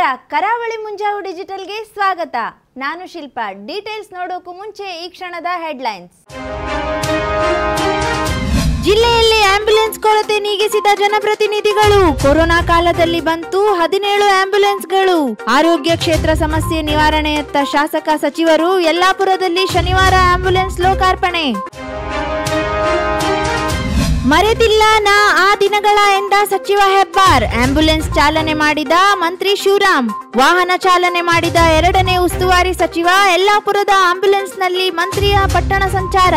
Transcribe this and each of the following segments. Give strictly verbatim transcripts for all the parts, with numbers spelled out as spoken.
ಕರಾವಳಿ ಮುಂಜಾವು ಡಿಜಿಟಲ್ಗೆ ಸ್ವಾಗತ. ನಾನು ಶಿಲ್ಪಾ. ಡೀಟೇಲ್ಸ್ ನೋಡೋಕು ಮುಂಚೆ ಈ ಕ್ಷಣದ ಹೆಡ್ಲೈನ್ಸ್. ಜಿಲ್ಲೆಯಲ್ಲಿ ಆಂಬ್ಯುಲೆನ್ಸ್ ಕೊರತೆ ನೀಗಿಸಿದ ಜನಪ್ರತಿನಿಧಿಗಳು. ಕೊರೋನಾ ಕಾಲದಲ್ಲಿ ಬಂತು ಹದಿನೇಳು ಆಂಬ್ಯುಲೆನ್ಸ್ಗಳು. ಆರೋಗ್ಯ ಕ್ಷೇತ್ರ ಸಮಸ್ಯೆ ನಿವಾರಣೆಯತ್ತ ಶಾಸಕ ಸಚಿವರು. ಯಲ್ಲಾಪುರದಲ್ಲಿ ಶನಿವಾರ ಆಂಬ್ಯುಲೆನ್ಸ್ ಲೋಕಾರ್ಪಣೆ. ಮರೆತಿಲ್ಲ ನಾ ಆ ದಿನಗಳ ಎಂದ ಸಚಿವ ಹೆಬ್ಬಾರ್. ಆಂಬ್ಯುಲೆನ್ಸ್ ಚಾಲನೆ ಮಾಡಿದ ಮಂತ್ರಿ ಶಿವರಾಮ್. ವಾಹನ ಚಾಲನೆ ಮಾಡಿದ ಎರಡನೇ ಉಸ್ತುವಾರಿ ಸಚಿವ. ಯಲ್ಲಾಪುರದ ಆಂಬ್ಯುಲೆನ್ಸ್ನಲ್ಲಿ ಮಂತ್ರಿಯ ಪಟ್ಟಣ ಸಂಚಾರ.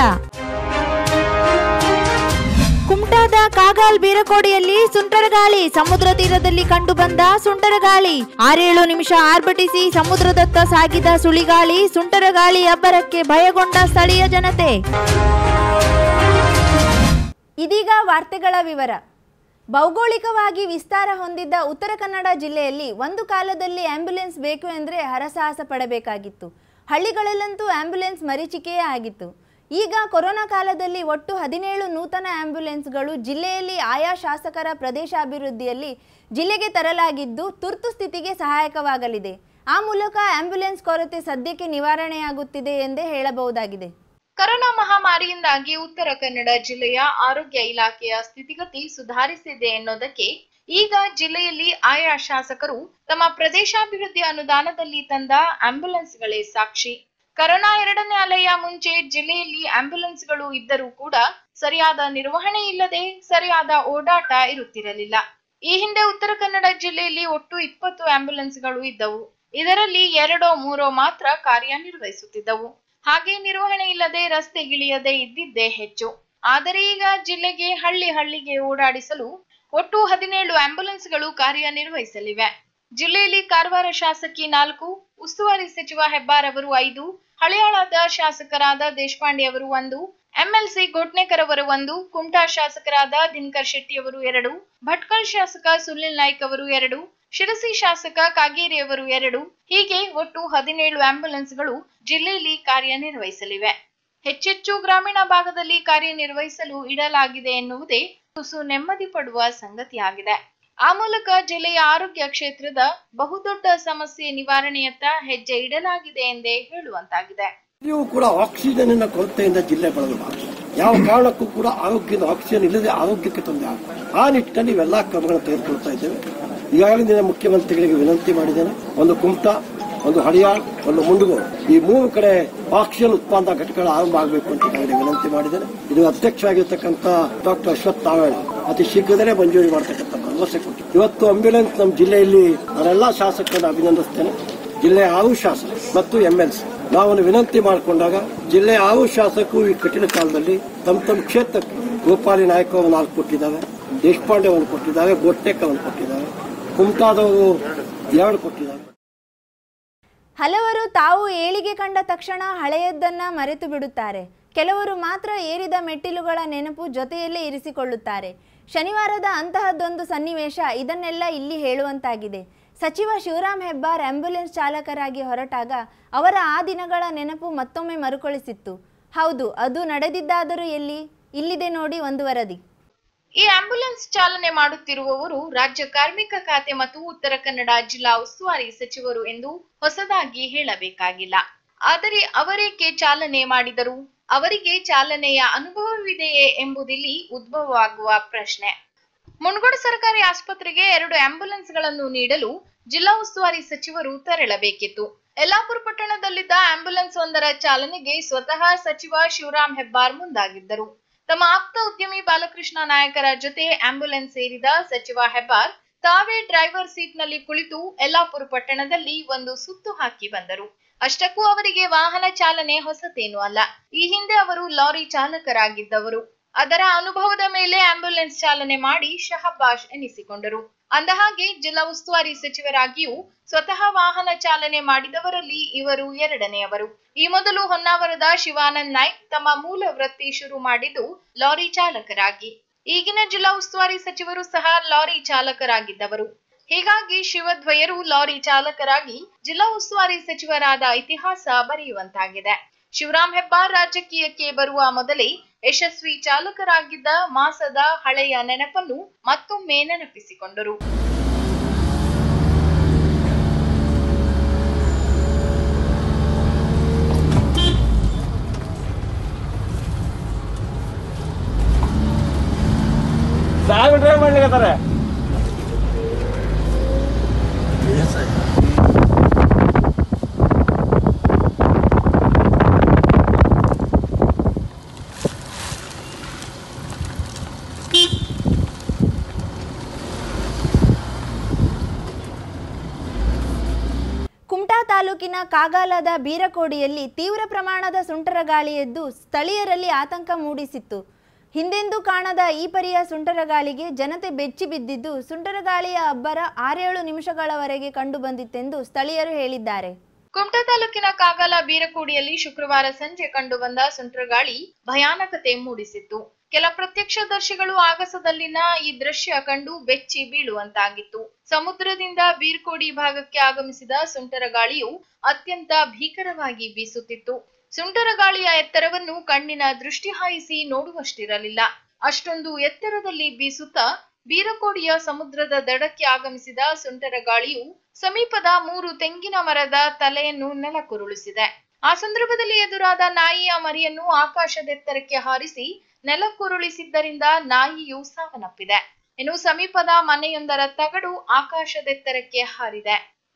ಕುಮಟಾದ ಕಾಗಾಲ್ ಬೀರಕೋಡಿಯಲ್ಲಿ ಸುಂಟರಗಾಳಿ. ಸಮುದ್ರ ತೀರದಲ್ಲಿ ಕಂಡುಬಂದ ಸುಂಟರಗಾಳಿ. ಆರೇಳು ನಿಮಿಷ ಆರ್ಭಟಿಸಿ ಸಮುದ್ರದತ್ತ ಸಾಗಿದ ಸುಳಿಗಾಳಿ. ಸುಂಟರಗಾಳಿ ಅಬ್ಬರಕ್ಕೆ ಭಯಗೊಂಡ ಸ್ಥಳೀಯ ಜನತೆ. ಇದೀಗ ವಾರ್ತೆಗಳ ವಿವರ. ಭೌಗೋಳಿಕವಾಗಿ ವಿಸ್ತಾರ ಹೊಂದಿದ್ದ ಉತ್ತರ ಕನ್ನಡ ಜಿಲ್ಲೆಯಲ್ಲಿ ಒಂದು ಕಾಲದಲ್ಲಿ ಆಂಬ್ಯುಲೆನ್ಸ್ ಬೇಕು ಎಂದರೆ ಹರಸಾಹಸ ಪಡಬೇಕಾಗಿತ್ತು. ಹಳ್ಳಿಗಳಲ್ಲಂತೂ ಆಂಬ್ಯುಲೆನ್ಸ್ ಮರೀಚಿಕೆಯೇ ಆಗಿತ್ತು. ಈಗ ಕೊರೋನಾ ಕಾಲದಲ್ಲಿ ಒಟ್ಟು ಹದಿನೇಳು ನೂತನ ಆಂಬ್ಯುಲೆನ್ಸ್ಗಳು ಜಿಲ್ಲೆಯಲ್ಲಿ ಆಯಾ ಶಾಸಕರ ಪ್ರದೇಶಾಭಿವೃದ್ಧಿಯಲ್ಲಿ ಜಿಲ್ಲೆಗೆ ತರಲಾಗಿದ್ದು ತುರ್ತು ಸ್ಥಿತಿಗೆ ಸಹಾಯಕವಾಗಲಿದೆ. ಆ ಮೂಲಕ ಆಂಬ್ಯುಲೆನ್ಸ್ ಕೊರತೆ ಸದ್ಯಕ್ಕೆ ನಿವಾರಣೆಯಾಗುತ್ತಿದೆ ಎಂದೇ ಹೇಳಬಹುದಾಗಿದೆ. ಕೊರೋನಾ ಮಹಾಮಾರಿಯಿಂದಾಗಿ ಉತ್ತರ ಕನ್ನಡ ಜಿಲ್ಲೆಯ ಆರೋಗ್ಯ ಇಲಾಖೆಯ ಸ್ಥಿತಿಗತಿ ಸುಧಾರಿಸಿದೆ ಎನ್ನುವುದಕ್ಕೆ ಈಗ ಜಿಲ್ಲೆಯಲ್ಲಿ ಆಯಾ ಶಾಸಕರು ತಮ್ಮ ಪ್ರದೇಶಾಭಿವೃದ್ಧಿ ಅನುದಾನದಲ್ಲಿ ತಂದ ಆಂಬ್ಯುಲೆನ್ಸ್ಗಳೇ ಸಾಕ್ಷಿ. ಕೊರೋನಾ ಎರಡನೇ ಅಲೆಯ ಮುಂಚೆ ಜಿಲ್ಲೆಯಲ್ಲಿ ಆಂಬ್ಯುಲೆನ್ಸ್ಗಳು ಇದ್ದರೂ ಕೂಡ ಸರಿಯಾದ ನಿರ್ವಹಣೆ ಇಲ್ಲದೆ ಸರಿಯಾದ ಓಡಾಟ ಇರುತ್ತಿರಲಿಲ್ಲ. ಈ ಹಿಂದೆ ಉತ್ತರ ಕನ್ನಡ ಜಿಲ್ಲೆಯಲ್ಲಿ ಒಟ್ಟು ಇಪ್ಪತ್ತು ಆಂಬ್ಯುಲೆನ್ಸ್ಗಳು ಇದ್ದವು. ಇದರಲ್ಲಿ ಎರಡೋ ಮೂರೋ ಮಾತ್ರ ಕಾರ್ಯನಿರ್ವಹಿಸುತ್ತಿದ್ದವು. ಹಾಗೆ ನಿರ್ವಹಣೆ ಇಲ್ಲದೆ ರಸ್ತೆಗಿಳಿಯದೆ ಇದ್ದಿದ್ದೇ ಹೆಚ್ಚು. ಆದರೆ ಈಗ ಜಿಲ್ಲೆಗೆ ಹಳ್ಳಿ ಹಳ್ಳಿಗೆ ಓಡಾಡಿಸಲು ಒಟ್ಟು ಹದಿನೇಳು ಆಂಬ್ಯುಲೆನ್ಸ್ಗಳು ಕಾರ್ಯನಿರ್ವಹಿಸಲಿವೆ. ಜಿಲ್ಲೆಯಲ್ಲಿ ಕಾರವಾರ ಶಾಸಕಿ ನಾಲ್ಕು, ಉಸ್ತುವಾರಿ ಸಚಿವ ಹೆಬ್ಬಾರ್ ಅವರು ಐದು, ಹಳಿಯಾಳದ ಶಾಸಕರಾದ ದೇಶಪಾಂಡೆ ಅವರು ಒಂದು, ಎಂಎಲ್ಸಿ ಗೋಟ್ನೇಕರ್ ಅವರು ಒಂದು, ಕುಮಟಾ ಶಾಸಕರಾದ ದಿನಕರ್ ಶೆಟ್ಟಿ ಅವರು ಎರಡು, ಭಟ್ಕಳ ಶಾಸಕ ಸುನಿಲ್ ನಾಯ್ಕ್ ಅವರು ಎರಡು, ಶಿರಸಿ ಶಾಸಕ ಕಾಗೇರಿ ಅವರು ಎರಡು, ಹೀಗೆ ಒಟ್ಟು ಹದಿನೇಳು ಆಂಬ್ಯುಲೆನ್ಸ್ಗಳು ಜಿಲ್ಲೆಯಲ್ಲಿ ಕಾರ್ಯನಿರ್ವಹಿಸಲಿವೆ. ಹೆಚ್ಚೆಚ್ಚು ಗ್ರಾಮೀಣ ಭಾಗದಲ್ಲಿ ಕಾರ್ಯನಿರ್ವಹಿಸಲು ಇಡಲಾಗಿದೆ ಎನ್ನುವುದೇ ತುಸು ನೆಮ್ಮದಿ ಪಡುವ ಸಂಗತಿಯಾಗಿದೆ. ಆ ಮೂಲಕ ಜಿಲ್ಲೆಯ ಆರೋಗ್ಯ ಕ್ಷೇತ್ರದ ಬಹುದೊಡ್ಡ ಸಮಸ್ಯೆ ನಿವಾರಣೆಯತ್ತ ಹೆಜ್ಜೆ ಇಡಲಾಗಿದೆ ಎಂದೇ ಹೇಳುವಂತಾಗಿದೆ. ನೀವು ಕೂಡ ಆಕ್ಸಿಜನ್ ಕೊರತೆಯಿಂದ ಜಿಲ್ಲೆ ಬಳಲಬಾರದು. ಯಾವ ಕಾರಣಕ್ಕೂ ಕೂಡ ಆರೋಗ್ಯದ ಆಕ್ಸಿಜನ್ ಇಲ್ಲದೆ ಆರೋಗ್ಯಕ್ಕೆ ತೊಂದರೆ ಆಗುತ್ತೆ. ಆ ನಿಟ್ಟಿನಲ್ಲಿ ಇವೆಲ್ಲಾ ಕ್ರಮಗಳನ್ನು ತೆಗೆದುಕೊಳ್ತಾ ಇದ್ದೇವೆ. ಈಗಾಗಲೇ ಮುಖ್ಯಮಂತ್ರಿಗಳಿಗೆ ವಿನಂತಿ ಮಾಡಿದ್ದೇನೆ. ಒಂದು ಕುಮಟಾ, ಒಂದು ಹಳಿಯಾಳ್, ಒಂದು ಮುಂಡಗೋಡು, ಈ ಮೂರು ಕಡೆ ಆಕ್ಸಿಜನ್ ಉತ್ಪಾದನಾ ಘಟಕಗಳು ಆರಂಭ ಆಗಬೇಕು ಅಂತ ಈಗಾಗಲೇ ವಿನಂತಿ ಮಾಡಿದ್ದೇನೆ. ಇದು ಅಧ್ಯಕ್ಷರಾಗಿರ್ತಕ್ಕಂಥ ಡಾಕ್ಟರ್ ಅಶ್ವಥ್ ತಾವೇಳ ಅತಿ ಶೀಘ್ರದಲ್ಲೇ ಮಂಜೂರಿ ಮಾಡತಕ್ಕಂಥ ಭರವಸೆ ಕೊಟ್ಟು ಇವತ್ತು ಆಂಬ್ಯುಲೆನ್ಸ್ ನಮ್ಮ ಜಿಲ್ಲೆಯಲ್ಲಿ ನಾನೆಲ್ಲಾ ಶಾಸಕರನ್ನು ಅಭಿನಂದಿಸ್ತೇನೆ. ಜಿಲ್ಲೆಯ ಆರು ಶಾಸಕ ಮತ್ತು ಎಂಎಲ್ಸಿ ನಾವನ್ನು ವಿನಂತಿ ಮಾಡಿಕೊಂಡಾಗ ಜಿಲ್ಲೆಯ ಆರು ಶಾಸಕರು ಈ ಕಠಿಣ ಕಾಲದಲ್ಲಿ ತಮ್ಮ ತಮ್ಮ ಕ್ಷೇತ್ರಕ್ಕೆ ಗೋಪಾಲಿ ನಾಯ್ಕ ಅವರು ನಾಲ್ಕು ಕೊಟ್ಟಿದ್ದಾರೆ, ದೇಶಪಾಂಡೆ ಅವರು ಕೊಟ್ಟಿದ್ದಾರೆ, ಗೋಟ್ನೇಕರ್ ಅವರು ಕೊಟ್ಟಿದ್ದಾರೆ, ಕುಮಟಾದವರು ಎರಡು ಕೊಟ್ಟಿದ್ದಾರೆ. ಹಲವರು ತಾವು ಏಳಿಗೆ ಕಂಡ ತಕ್ಷಣ ಹಳೆಯದನ್ನ ಮರೆತು ಬಿಡುತ್ತಾರೆ. ಕೆಲವರು ಮಾತ್ರ ಏರಿದ ಮೆಟ್ಟಿಲುಗಳ ನೆನಪು ಜೊತೆಯಲ್ಲೇ ಇರಿಸಿಕೊಳ್ಳುತ್ತಾರೆ. ಶನಿವಾರದ ಅಂತಹದ್ದೊಂದು ಸನ್ನಿವೇಶ ಇದನ್ನೆಲ್ಲ ಇಲ್ಲಿ ಹೇಳುವಂತಾಗಿದೆ. ಸಚಿವ ಶಿವರಾಮ್ ಹೆಬ್ಬಾರ್ ಆಂಬ್ಯುಲೆನ್ಸ್ ಚಾಲಕರಾಗಿ ಹೊರಟಾಗ ಅವರ ಆ ದಿನಗಳ ನೆನಪು ಮತ್ತೊಮ್ಮೆ ಮರುಕಳಿಸಿತ್ತು. ಹೌದು, ಅದು ನಡೆದಿದ್ದಾದರೂ ಎಲ್ಲಿ? ಇಲ್ಲಿದೆ ನೋಡಿ ಒಂದು ವರದಿ. ಈ ಆಂಬ್ಯುಲೆನ್ಸ್ ಚಾಲನೆ ಮಾಡುತ್ತಿರುವವರು ರಾಜ್ಯ ಕಾರ್ಮಿಕ ಖಾತೆ ಮತ್ತು ಉತ್ತರ ಕನ್ನಡ ಜಿಲ್ಲಾ ಉಸ್ತುವಾರಿ ಸಚಿವರು ಎಂದು ಹೊಸದಾಗಿ ಹೇಳಬೇಕಾಗಿಲ್ಲ. ಆದರೆ ಅವರೇಕೆ ಚಾಲನೆ ಮಾಡಿದರು? ಅವರಿಗೆ ಚಾಲನೆಯ ಅನುಭವವಿದೆಯೇ ಎಂಬುದಿಲ್ಲಿ ಉದ್ಭವವಾಗುವ ಪ್ರಶ್ನೆ. ಮುನಗೋಡು ಸರ್ಕಾರಿ ಆಸ್ಪತ್ರೆಗೆ ಎರಡು ಆಂಬ್ಯುಲೆನ್ಸ್ ಗಳನ್ನು ನೀಡಲು ಜಿಲ್ಲಾ ಉಸ್ತುವಾರಿ ಸಚಿವರು ತೆರಳಬೇಕಿತ್ತು. ಯಲ್ಲಾಪುರ ಪಟ್ಟಣದಲ್ಲಿದ್ದ ಆಂಬ್ಯುಲೆನ್ಸ್ ಒಂದರ ಚಾಲನೆಗೆ ಸ್ವತಃ ಸಚಿವ ಶಿವರಾಮ್ ಹೆಬ್ಬಾರ್ ಮುಂದಾಗಿದ್ದರು. ತಮ್ಮ ಆಪ್ತ ಉದ್ಯಮಿ ಬಾಲಕೃಷ್ಣ ನಾಯಕರ ಜೊತೆ ಆಂಬ್ಯುಲೆನ್ಸ್ ಸೇರಿದ ಸಚಿವ ಹೆಬ್ಬಾರ್ ತಾವೇ ಡ್ರೈವರ್ ಸೀಟ್ ನಲ್ಲಿ ಕುಳಿತು ಯಲ್ಲಾಪುರ ಪಟ್ಟಣದಲ್ಲಿ ಒಂದು ಸುತ್ತು ಹಾಕಿ ಬಂದರು. ಅಷ್ಟಕ್ಕೂ ಅವರಿಗೆ ವಾಹನ ಚಾಲನೆ ಹೊಸತೇನೂ ಅಲ್ಲ. ಈ ಹಿಂದೆ ಅವರು ಲಾರಿ ಚಾಲಕರಾಗಿದ್ದವರು. ಅದರ ಅನುಭವದ ಮೇಲೆ ಆಂಬ್ಯುಲೆನ್ಸ್ ಚಾಲನೆ ಮಾಡಿ ಶಹಬ್ಬಾಷ್ ಎನಿಸಿಕೊಂಡರು. ಅಂದಹಾಗೆ ಜಿಲ್ಲಾ ಉಸ್ತುವಾರಿ ಸಚಿವರಾಗಿಯೂ ಸ್ವತಃ ವಾಹನ ಚಾಲನೆ ಮಾಡಿದವರಲ್ಲಿ ಇವರು ಎರಡನೆಯವರು. ಈ ಮೊದಲು ಹೊನ್ನಾವರದ ಶಿವಾನಂದ್ ನಾಯ್ಕ್ ತಮ್ಮ ಮೂಲ ವೃತ್ತಿ ಶುರು ಮಾಡಿದ್ದು ಲಾರಿ ಚಾಲಕರಾಗಿ. ಈಗಿನ ಜಿಲ್ಲಾ ಉಸ್ತುವಾರಿ ಸಚಿವರು ಸಹ ಲಾರಿ ಚಾಲಕರಾಗಿದ್ದವರು. ಹೀಗಾಗಿ ಶಿವದ್ವಯರು ಲಾರಿ ಚಾಲಕರಾಗಿ ಜಿಲ್ಲಾ ಉಸ್ತುವಾರಿ ಸಚಿವರಾದ ಇತಿಹಾಸ ಬರೆಯುವಂತಾಗಿದೆ. ಶಿವರಾಮ್ ಹೆಬ್ಬಾರ್ ರಾಜಕೀಯಕ್ಕೆ ಬರುವ ಮೊದಲೇ ಯಶಸ್ವಿ ಚಾಲಕರಾಗಿದ್ದ ಮಾಸದ ಹಳೆಯ ನೆನಪನ್ನು ಮತ್ತೊಮ್ಮೆ ನೆನಪಿಸಿಕೊಂಡರು. ಸಾಹೇಬ್ ಡ್ರೈವ್ ಮಾಡ್ಲಿಕತ್ತಾರೆ. ಕುಮಟಾ ತಾಲೂಕಿನ ಕಾಗಾಲದ ಬೀರಕೋಡಿಯಲ್ಲಿ ತೀವ್ರ ಪ್ರಮಾಣದ ಸುಂಟರ ಗಾಳಿ ಎದ್ದು ಸ್ಥಳೀಯರಲ್ಲಿ ಆತಂಕ ಮೂಡಿಸಿತ್ತು. ಹಿಂದೆಂದೂ ಕಾಣದ ಈ ಪರಿಯ ಸುಂಟರ ಗಾಳಿಗೆ ಜನತೆ ಬೆಚ್ಚಿ ಬಿದ್ದಿದ್ದು, ಸುಂಟರ ಗಾಳಿಯ ಅಬ್ಬರ ಆರೇಳು ನಿಮಿಷಗಳವರೆಗೆ ಕಂಡು ಬಂದಿತ್ತೆಂದು ಸ್ಥಳೀಯರು ಹೇಳಿದ್ದಾರೆ. ಕುಮಟಾ ತಾಲೂಕಿನ ಕಾಗಾಲ ಬೀರಕೋಡಿಯಲ್ಲಿ ಶುಕ್ರವಾರ ಸಂಜೆ ಕಂಡುಬಂದ ಸುಂಟರ ಗಾಳಿ ಭಯಾನಕತೆ ಮೂಡಿಸಿತ್ತು. ಕೆಲ ಪ್ರತ್ಯಕ್ಷದರ್ಶಿಗಳು ಆಗಸದಲ್ಲಿನ ಈ ದೃಶ್ಯ ಕಂಡು ಬೆಚ್ಚಿ ಬೀಳುವಂತಾಗಿತ್ತು. ಸಮುದ್ರದಿಂದ ಬೀರ್ಕೋಡಿ ಭಾಗಕ್ಕೆ ಆಗಮಿಸಿದ ಸುಂಟರ ಗಾಳಿಯು ಅತ್ಯಂತ ಭೀಕರವಾಗಿ ಬೀಸುತ್ತಿತ್ತು. ಸುಂಟರ ಗಾಳಿಯ ಎತ್ತರವನ್ನು ಕಣ್ಣಿನ ದೃಷ್ಟಿ ಹಾಯಿಸಿ ನೋಡುವಷ್ಟಿರಲಿಲ್ಲ. ಅಷ್ಟೊಂದು ಎತ್ತರದಲ್ಲಿ ಬೀಸುತ್ತಾ ಬೀರಕೋಡಿಯ ಸಮುದ್ರದ ದಡಕ್ಕೆ ಆಗಮಿಸಿದ ಸುಂಟರ ಗಾಳಿಯು ಸಮೀಪದ ಮೂರು ತೆಂಗಿನ ಮರದ ತಲೆಯನ್ನು ನೆಲಕ್ಕುರುಳಿಸಿದೆ. ಆ ಸಂದರ್ಭದಲ್ಲಿ ಎದುರಾದ ನಾಯಿಯ ಮರಿಯನ್ನು ಆಕಾಶದೆತ್ತರಕ್ಕೆ ಹಾರಿಸಿ ನೆಲಕ್ಕುರುಳಿಸಿದ್ದರಿಂದ ನಾಯಿಯು ಸಾವನ್ನಪ್ಪಿದೆ. ಇನ್ನು ಸಮೀಪದ ಮನೆಯೊಂದರ ತಗಡು ಆಕಾಶದೆತ್ತರಕ್ಕೆ ಹಾರಿದೆ.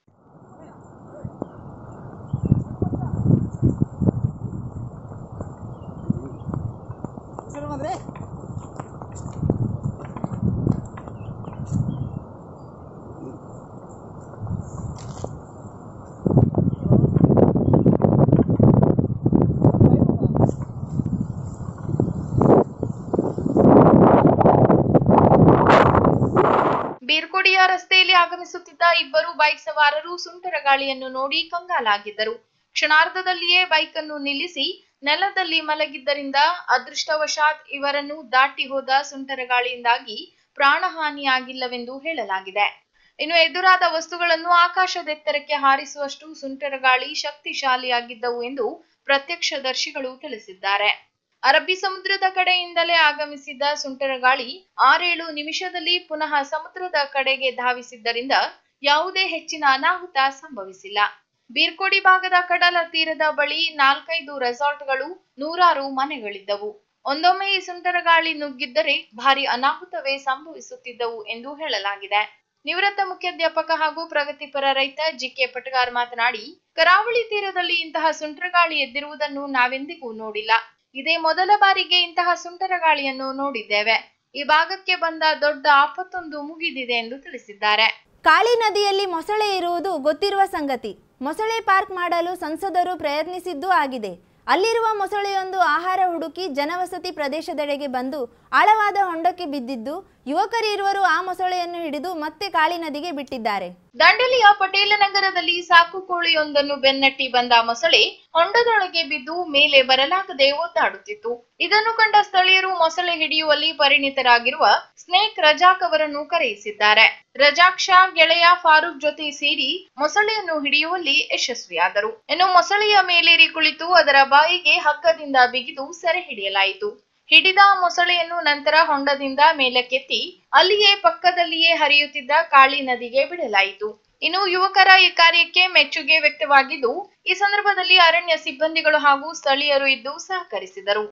ಬೀರ್ಕೋಡಿಯ ರಸ್ತೆಯಲ್ಲಿ ಆಗಮಿಸುತ್ತಿದ್ದ ಇಬ್ಬರು ಬೈಕ್ ಸವಾರರು ಸುಂಟರ ಗಾಳಿಯನ್ನು ನೋಡಿ ಕಂಗಾಲಾಗಿದ್ದರು. ಕ್ಷಣಾರ್ಧದಲ್ಲಿಯೇ ಬೈಕ್ ಅನ್ನು ನಿಲ್ಲಿಸಿ ನೆಲದಲ್ಲಿ ಮಲಗಿದ್ದರಿಂದ ಅದೃಷ್ಟವಶಾತ್ ಇವರನ್ನು ದಾಟಿ ಹೋದ ಸುಂಟರ ಗಾಳಿಯಿಂದಾಗಿ ಪ್ರಾಣಹಾನಿಯಾಗಿಲ್ಲವೆಂದು ಹೇಳಲಾಗಿದೆ. ಇನ್ನು ಎದುರಾದ ವಸ್ತುಗಳನ್ನು ಆಕಾಶದೆತ್ತರಕ್ಕೆ ಹಾರಿಸುವಷ್ಟು ಸುಂಟರ ಗಾಳಿ ಶಕ್ತಿಶಾಲಿಯಾಗಿದ್ದವು ಎಂದು ಪ್ರತ್ಯಕ್ಷದರ್ಶಿಗಳು ತಿಳಿಸಿದ್ದಾರೆ. ಅರಬ್ಬಿ ಸಮುದ್ರದ ಕಡೆಯಿಂದಲೇ ಆಗಮಿಸಿದ ಸುಂಟರ ಗಾಳಿ ಆರೇಳು ನಿಮಿಷದಲ್ಲಿ ಪುನಃ ಸಮುದ್ರದ ಕಡೆಗೆ ಧಾವಿಸಿದ್ದರಿಂದ ಯಾವುದೇ ಹೆಚ್ಚಿನ ಅನಾಹುತ ಸಂಭವಿಸಿಲ್ಲ. ಬೀರ್ಕೋಡಿ ಭಾಗದ ಕಡಲ ತೀರದ ಬಳಿ ನಾಲ್ಕೈದು ರೆಸಾರ್ಟ್ಗಳು, ನೂರಾರು ಮನೆಗಳಿದ್ದವು. ಒಂದೊಮ್ಮೆ ಈ ಸುಂಟರ ಗಾಳಿ ನುಗ್ಗಿದ್ದರೆ ಭಾರಿ ಅನಾಹುತವೇ ಸಂಭವಿಸುತ್ತಿದ್ದವು ಎಂದು ಹೇಳಲಾಗಿದೆ. ನಿವೃತ್ತ ಮುಖ್ಯಾಧ್ಯಾಪಕ ಹಾಗೂ ಪ್ರಗತಿಪರ ರೈತ ಜಿ ಕೆ ಪಟಗಾರ್ ಮಾತನಾಡಿ, ಕರಾವಳಿ ತೀರದಲ್ಲಿ ಇಂತಹ ಸುಂಟರ ಗಾಳಿ ಎದ್ದಿರುವುದನ್ನು ನಾವೆಂದಿಗೂ ನೋಡಿಲ್ಲ. ಇದೇ ಮೊದಲ ಬಾರಿಗೆ ಇಂತಹ ಸುಂಟರ ಗಾಳಿಯನ್ನು ನೋಡಿದ್ದೇವೆ. ಈ ಭಾಗಕ್ಕೆ ಬಂದ ದೊಡ್ಡ ಆಪತ್ತೊಂದು ಮುಗಿದಿದೆ ಎಂದು ತಿಳಿಸಿದ್ದಾರೆ. ಕಾಳಿ ನದಿಯಲ್ಲಿ ಮೊಸಳೆ ಇರುವುದು ಗೊತ್ತಿರುವ ಸಂಗತಿ. ಮೊಸಳೆ ಪಾರ್ಕ್ ಮಾಡಲು ಸಂಸದರು ಪ್ರಯತ್ನಿಸಿದ್ದೂ ಆಗಿದೆ. ಅಲ್ಲಿರುವ ಮೊಸಳೆಯೊಂದು ಆಹಾರ ಹುಡುಕಿ ಜನವಸತಿ ಪ್ರದೇಶದೆಡೆಗೆ ಬಂದು ಆಳವಾದ ಹೊಂಡಕ್ಕೆ ಬಿದ್ದಿದ್ದು, ಯುವಕರಿರುವರು ಆ ಮೊಸಳೆಯನ್ನು ಹಿಡಿದು ಮತ್ತೆ ಕಾಳಿ ನದಿಗೆ ಬಿಟ್ಟಿದ್ದಾರೆ. ದಾಂಡೇಲಿಯ ಪಟೇಲ ನಗರದಲ್ಲಿ ಸಾಕು ಕೋಳಿಯೊಂದನ್ನು ಬೆನ್ನಟ್ಟಿ ಬಂದ ಮೊಸಳೆ ಹೊಂಡದೊಳಗೆ ಬಿದ್ದು ಮೇಲೆ ಬರಲಾಗದೆ ಒದ್ದಾಡುತ್ತಿತ್ತು. ಇದನ್ನು ಕಂಡ ಸ್ಥಳೀಯರು ಮೊಸಳೆ ಹಿಡಿಯುವಲ್ಲಿ ಪರಿಣಿತರಾಗಿರುವ ಸ್ನೇಕ್ ರಜಾಕ್ ಅವರನ್ನು ಕರೆಯಿಸಿದ್ದಾರೆ. ರಜಾಕ್ ಶಾ ಗೆಳೆಯ ಫಾರೂಕ್ ಜೊತೆ ಸೇರಿ ಮೊಸಳೆಯನ್ನು ಹಿಡಿಯುವಲ್ಲಿ ಯಶಸ್ವಿಯಾದರು. ಇನ್ನು ಮೊಸಳೆಯ ಮೇಲೇರಿ ಕುಳಿತು ಅದರ ಬಾಯಿಗೆ ಹಗ್ಗದಿಂದ ಬಿಗಿದು ಸೆರೆ ಹಿಡಿಯಲಾಯಿತು. ಹಿಡಿದ ಮೊಸಳೆಯನ್ನು ನಂತರ ಹೊಂಡದಿಂದ ಮೇಲಕ್ಕೆತ್ತಿ ಅಲ್ಲಿಯೇ ಪಕ್ಕದಲ್ಲಿಯೇ ಹರಿಯುತ್ತಿದ್ದ ಕಾಳಿ ನದಿಗೆ ಬಿಡಲಾಯಿತು. ಇನ್ನು ಯುವಕರ ಈ ಕಾರ್ಯಕ್ಕೆ ಮೆಚ್ಚುಗೆ ವ್ಯಕ್ತವಾಗಿದ್ದು, ಈ ಸಂದರ್ಭದಲ್ಲಿ ಅರಣ್ಯ ಸಿಬ್ಬಂದಿಗಳು ಹಾಗೂ ಸ್ಥಳೀಯರು ಇದ್ದು ಸಹಕರಿಸಿದರು.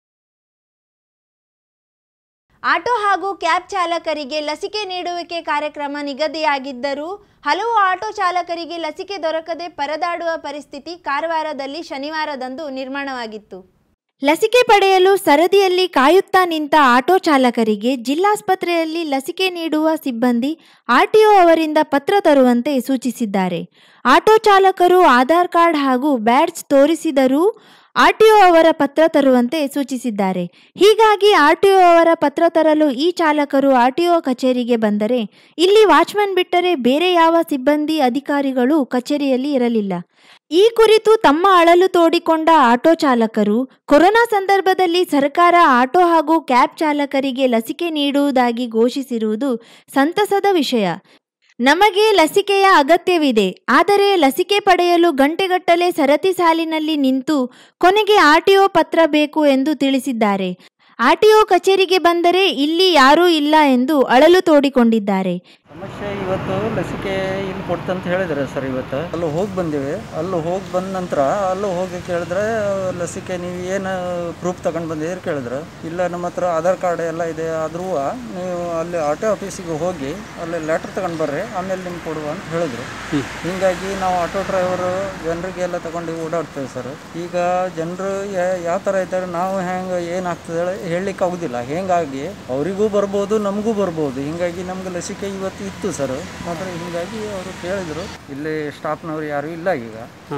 ಆಟೋ ಹಾಗೂ ಕ್ಯಾಬ್ ಚಾಲಕರಿಗೆ ಲಸಿಕೆ ನೀಡುವಿಕೆ ಕಾರ್ಯಕ್ರಮ ನಿಗದಿಯಾಗಿದ್ದರೂ ಹಲವು ಆಟೋ ಚಾಲಕರಿಗೆ ಲಸಿಕೆ ದೊರಕದೆ ಪರದಾಡುವ ಪರಿಸ್ಥಿತಿ ಕಾರವಾರದಲ್ಲಿ ಶನಿವಾರದಂದು ನಿರ್ಮಾಣವಾಗಿತ್ತು. ಲಸಿಕೆ ಪಡೆಯಲು ಸರದಿಯಲ್ಲಿ ಕಾಯುತ್ತಾ ನಿಂತ ಆಟೋ ಚಾಲಕರಿಗೆ ಜಿಲ್ಲಾಸ್ಪತ್ರೆಯಲ್ಲಿ ಲಸಿಕೆ ನೀಡುವ ಸಿಬ್ಬಂದಿ ಆರ್ಟಿಒ ಅವರಿಂದ ಪತ್ರ ತರುವಂತೆ ಸೂಚಿಸಿದ್ದಾರೆ. ಆಟೋ ಚಾಲಕರು ಆಧಾರ್ ಕಾರ್ಡ್ ಹಾಗೂ ಬ್ಯಾಡ್ಜ್ ತೋರಿಸಿದರೂ ಆರ್ಟಿಒ ಅವರ ಪತ್ರ ತರುವಂತೆ ಸೂಚಿಸಿದ್ದಾರೆ. ಹೀಗಾಗಿ ಆರ್ಟಿಒ ಅವರ ಪತ್ರ ತರಲು ಈ ಚಾಲಕರು ಆರ್ಟಿಒ ಕಚೇರಿಗೆ ಬಂದರೆ ಇಲ್ಲಿ ವಾಚ್ಮನ್ ಬಿಟ್ಟರೆ ಬೇರೆ ಯಾವ ಸಿಬ್ಬಂದಿ ಅಧಿಕಾರಿಗಳು ಕಚೇರಿಯಲ್ಲಿ ಇರಲಿಲ್ಲ. ಈ ಕುರಿತು ತಮ್ಮ ಅಳಲು ತೋಡಿಕೊಂಡ ಆಟೋ ಚಾಲಕರು ಕೊರೋನಾ ಸಂದರ್ಭದಲ್ಲಿ ಸರ್ಕಾರ ಆಟೋ ಹಾಗೂ ಕ್ಯಾಬ್ ಚಾಲಕರಿಗೆ ಲಸಿಕೆ ನೀಡುವುದಾಗಿ ಘೋಷಿಸಿರುವುದು ಸಂತಸದ ವಿಷಯ. ನಮಗೆ ಲಸಿಕೆಯ ಅಗತ್ಯವಿದೆ, ಆದರೆ ಲಸಿಕೆ ಪಡೆಯಲು ಗಂಟೆಗಟ್ಟಲೆ ಸರತಿ ಸಾಲಿನಲ್ಲಿ ನಿಂತು ಕೊನೆಗೆ ಆರ್ಟಿಒ ಪತ್ರ ಬೇಕು ಎಂದು ತಿಳಿಸಿದ್ದಾರೆ. ಆರ್ಟಿಒ ಕಚೇರಿಗೆ ಬಂದರೆ ಇಲ್ಲಿ ಯಾರೂ ಇಲ್ಲ ಎಂದು ಅಳಲು ತೋಡಿಕೊಂಡಿದ್ದಾರೆ. ಸಮಸ್ಯೆ ಇವತ್ತು ಲಸಿಕೆ ಇಲ್ಲಿ ಕೊಡ್ತಂತ ಹೇಳಿದರೆ ಸರ್, ಇವತ್ತು ಅಲ್ಲೂ ಹೋಗಿ ಬಂದಿವಿ. ಅಲ್ಲೂ ಹೋಗಿ ಬಂದ ನಂತರ ಅಲ್ಲೂ ಹೋಗಿ ಕೇಳಿದ್ರೆ ಲಸಿಕೆ ನೀವು ಏನು ಪ್ರೂಫ್ ತಗೊಂಡು ಬಂದಿದ್ದೀರಿ ಕೇಳಿದ್ರೆ, ಇಲ್ಲ ನಮ್ಮ ಹತ್ರ ಆಧಾರ್ ಕಾರ್ಡ್ ಎಲ್ಲ ಇದೆ, ಆದ್ರೂ ನೀವು ಅಲ್ಲಿ ಆರ್ ಟಿ ಆಫೀಸಿಗೆ ಹೋಗಿ ಅಲ್ಲಿ ಲೆಟ್ರ್ ತಗೊಂಡು ಬರ್ರಿ, ಆಮೇಲೆ ನಿಮ್ಗೆ ಕೊಡುವ ಅಂತ ಹೇಳಿದ್ರು. ಹೀಗಾಗಿ ನಾವು ಆಟೋ ಡ್ರೈವರು ಜನರಿಗೆಲ್ಲ ತಗೊಂಡು ಓಡಾಡ್ತೇವೆ ಸರ್. ಈಗ ಜನರು ಯಾವ ಥರ ಇದ್ದಾರೆ, ನಾವು ಹೆಂಗೆ ಏನಾಗ್ತದೆ ಹೇಳಲಿಕ್ಕೆ ಆಗೋದಿಲ್ಲ. ಹೀಗಾಗಿ ಅವರಿಗೂ ಬರ್ಬೋದು, ನಮಗೂ ಬರ್ಬೋದು. ಹೀಗಾಗಿ ನಮ್ಗೆ ಲಸಿಕೆ ಇವತ್ತು ಇತ್ತು ಸರ್, ಮಾತ್ರ ಹೀಗಾಗಿ ಅವರು ಕೇಳಿದರು. ಇಲ್ಲಿ ಸ್ಟಾಫ್ನವ್ರು ಯಾರೂ ಇಲ್ಲ ಈಗ.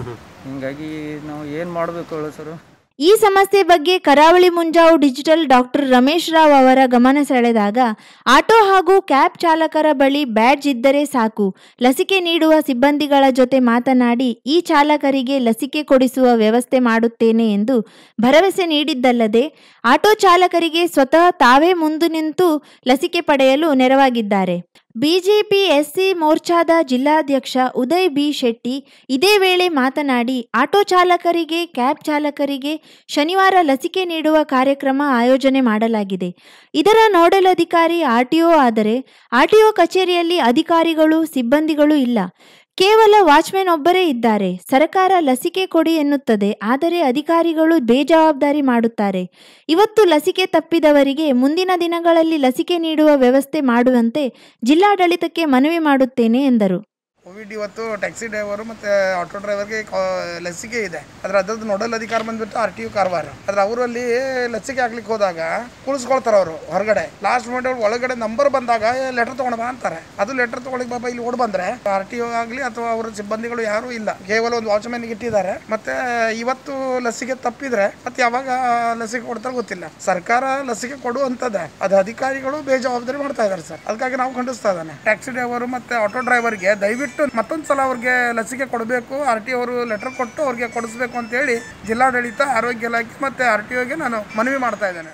ಹೀಗಾಗಿ ನಾವು ಏನು ಮಾಡಬೇಕು ಹೇಳಿ ಸರ್. ಈ ಸಮಸ್ಯೆ ಬಗ್ಗೆ ಕರಾವಳಿ ಮುಂಜಾವು ಡಿಜಿಟಲ್ ಡಾಕ್ಟರ್ ರಮೇಶ್ ರಾವ್ ಅವರ ಗಮನ ಸೆಳೆದಾಗ, ಆಟೋ ಹಾಗೂ ಕ್ಯಾಬ್ ಚಾಲಕರ ಬಳಿ ಬ್ಯಾಡ್ಜ್ ಇದ್ದರೆ ಸಾಕು, ಲಸಿಕೆ ನೀಡುವ ಸಿಬ್ಬಂದಿಗಳ ಜೊತೆ ಮಾತನಾಡಿ ಈ ಚಾಲಕರಿಗೆ ಲಸಿಕೆ ಕೊಡಿಸುವ ವ್ಯವಸ್ಥೆ ಮಾಡುತ್ತೇನೆ ಎಂದು ಭರವಸೆ ನೀಡಿದ್ದಲ್ಲದೆ, ಆಟೋ ಚಾಲಕರಿಗೆ ಸ್ವತಃ ತಾವೇ ಮುಂದು ನಿಂತು ಲಸಿಕೆ ಪಡೆಯಲು ನೆರವಾಗಿದ್ದಾರೆ. ಬಿಜೆಪಿ ಎಸ್ಸಿ ಮೋರ್ಚಾದ ಜಿಲ್ಲಾಧ್ಯಕ್ಷ ಉದಯ್ ಬಿ ಶೆಟ್ಟಿ ಇದೇ ವೇಳೆ ಮಾತನಾಡಿ, ಆಟೋ ಚಾಲಕರಿಗೆ, ಕ್ಯಾಬ್ ಚಾಲಕರಿಗೆ ಶನಿವಾರ ಲಸಿಕೆ ನೀಡುವ ಕಾರ್ಯಕ್ರಮ ಆಯೋಜನೆ ಮಾಡಲಾಗಿದೆ. ಇದರ ನೋಡಲ್ ಅಧಿಕಾರಿ ಆರ್ಟಿಒ ಆದರೆ ಆರ್ಟಿಒ ಕಚೇರಿಯಲ್ಲಿ ಅಧಿಕಾರಿಗಳು, ಸಿಬ್ಬಂದಿಗಳು ಇಲ್ಲ. ಕೇವಲ ವಾಚ್ಮೆನ್ ಒಬ್ಬರೇ ಇದ್ದಾರೆ. ಸರ್ಕಾರ ಲಸಿಕೆ ಕೊಡಿ ಎನ್ನುತ್ತದೆ, ಆದರೆ ಅಧಿಕಾರಿಗಳು ಬೇಜವಾಬ್ದಾರಿ ಮಾಡುತ್ತಾರೆ. ಇವತ್ತು ಲಸಿಕೆ ತಪ್ಪಿದವರಿಗೆ ಮುಂದಿನ ದಿನಗಳಲ್ಲಿ ಲಸಿಕೆ ನೀಡುವ ವ್ಯವಸ್ಥೆ ಮಾಡುವಂತೆ ಜಿಲ್ಲಾಡಳಿತಕ್ಕೆ ಮನವಿ ಮಾಡುತ್ತೇನೆ ಎಂದರು. ಕೋವಿಡ್ ಇವತ್ತು ಟ್ಯಾಕ್ಸಿ ಡ್ರೈವರು ಮತ್ತು ಆಟೋ ಡ್ರೈವರ್ಗೆ ಲಸಿಕೆ ಇದೆ. ಆದರೆ ಅದ್ರದ್ದು ನೋಡಲ್ ಅಧಿಕಾರ ಬಂದ್ಬಿಟ್ಟು ಆರ್ ಟಿ ಯು ಕಾರವಾರ. ಆದರೆ ಅವರಲ್ಲಿ ಲಸಿಕೆ ಹಾಕ್ಲಿಕ್ಕೆ ಹೋದಾಗ ಕುಳಿಸ್ಕೊಳ್ತಾರೆ ಅವರು ಹೊರಗಡೆ. ಲಾಸ್ಟ್ ಮೂಮೆಂಟ್ ಒಳಗಡೆ ನಂಬರ್ ಬಂದಾಗ ಲೆಟರ್ ತೊಗೊಂಡು ಬಾ ಅಂತಾರೆ. ಅದು ಲೆಟರ್ ತೊಗೊಳಿಕ್ ಬಾಬಾ ಇಲ್ಲಿ ಓಡ್ ಬಂದರೆ ಆರ್ ಟಿ ಯು ಆಗಲಿ ಅಥವಾ ಅವರ ಸಿಬ್ಬಂದಿಗಳು ಯಾರೂ ಇಲ್ಲ, ಕೇವಲ ಒಂದು ವಾಚ್ಮ್ಯಾನ್ಗೆ ಇಟ್ಟಿದ್ದಾರೆ. ಮತ್ತೆ ಇವತ್ತು ಲಸಿಕೆ ತಪ್ಪಿದ್ರೆ ಮತ್ತೆ ಯಾವಾಗ ಲಸಿಕೆ ಕೊಡ್ತಾರೆ ಗೊತ್ತಿಲ್ಲ. ಸರ್ಕಾರ ಲಸಿಕೆ ಕೊಡುವಂಥದ್ದೇ, ಅದು ಅಧಿಕಾರಿಗಳು ಬೇಜವಾಬ್ದಾರಿ ಮಾಡ್ತಾ ಇದ್ದಾರೆ ಸರ್. ಅದಕ್ಕಾಗಿ ನಾವು ಖಂಡಿಸ್ತಾ ಇದ್ದಾನೆ. ಟ್ಯಾಕ್ಸಿ ಡ್ರೈವರು ಮತ್ತು ಆಟೋ ಡ್ರೈವರ್ಗೆ ದಯವಿಟ್ಟು ಮತ್ತೊಂದು ಸಲ ಅವ್ರಿಗೆ ಲಸಿಕೆ ಕೊಡಬೇಕು, ಆರ್ ಟಿ ಅವರು ಲೆಟರ್ ಕೊಟ್ಟು ಅವ್ರಿಗೆ ಕೊಡಿಸ್ಬೇಕು ಅಂತೇಳಿ ಜಿಲ್ಲಾಡಳಿತ, ಆರೋಗ್ಯ ಇಲಾಖೆ ಮತ್ತು ಆರ್ ಟಿ ಒಗೆ ನಾನು ಮನವಿ ಮಾಡ್ತಾ ಇದ್ದೇನೆ.